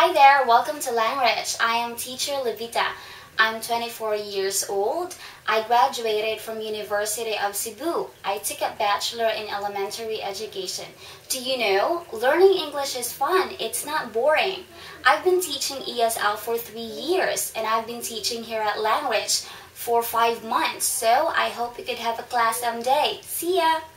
Hi there, welcome to Language. I am teacher Levita. I'm 24 years old. I graduated from University of Cebu. I took a bachelor in elementary education. Do you know, learning English is fun. It's not boring. I've been teaching ESL for 3 years and I've been teaching here at Language for 5 months. So I hope we could have a class someday. See ya!